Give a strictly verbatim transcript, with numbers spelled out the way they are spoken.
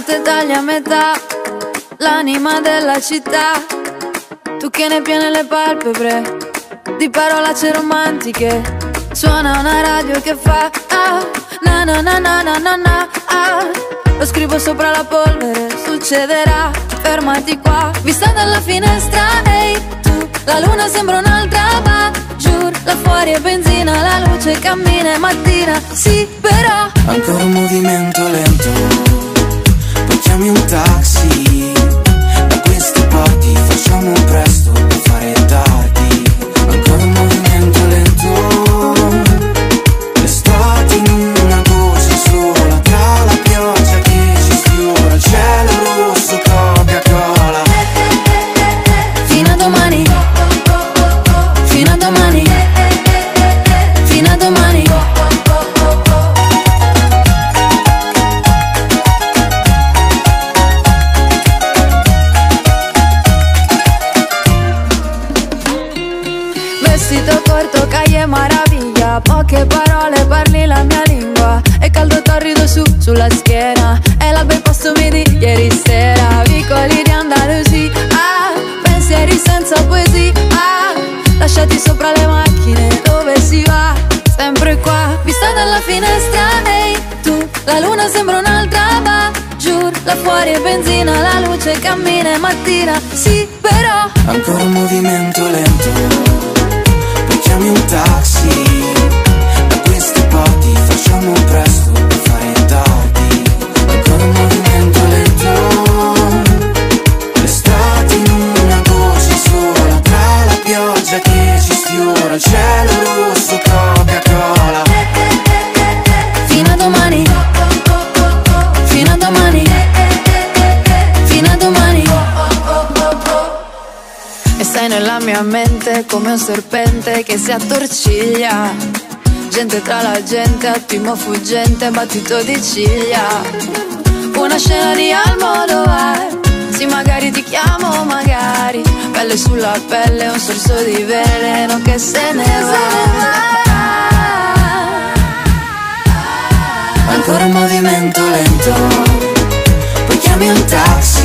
te tagli a metà, l'anima della città. Tu che ne piene le palpebre di parolacce romantiche. Suona una radio che fa ah, na na na na na na na ah. Lo scrivo sopra la polvere, succederà, fermati qua. Vista dalla finestra, ehi hey, tu, la luna sembra un'altra, ma giù, là fuori è benzina, la luce cammina e mattina. Sì, però ancora un movimento lento, poi chiami un taxi. Da queste parti facciamo presto per fare tardi. Ancora un movimento lento, l'estate in una goccia sola, tra la pioggia che ci sfiora, il cielo rosso, Coca-Cola. Fino a domani, fino a domani, fino a domani. Vestito corto, calle maraviglia, poche parole, parli la mia lingua. E caldo torrido su, sulla schiena, e la bei postumi di ieri sera. Vicoli di Andalusia, ah, pensieri senza poesia, ah, lasciati sopra le macchine, dove si va? Sempre qua, vista dalla finestra, ehi hey, tu, la luna sembra un'altra, ma giù, là fuori è benzina, la luce cammina e mattina. Sì, però ancora un movimento lento, poi chiami un taxi. Da queste parti facciamo presto per fare tardi. Ancora un movimento lento, l'estate in una goccia sola, tra la pioggia che ci sfiora, il cielo rosso, Coca-Cola. Fino a domani, fino a domani, fino a domani. E stai nella mia mente come un serpente che si attorciglia. Gente tra la gente, attimo fuggente, battito di ciglia. Una scena di Almodovar, sì magari ti chiamo, magari. Pelle sulla pelle, un sorso di veleno che se ne va. Ancora un movimento lento, poi chiami un taxi.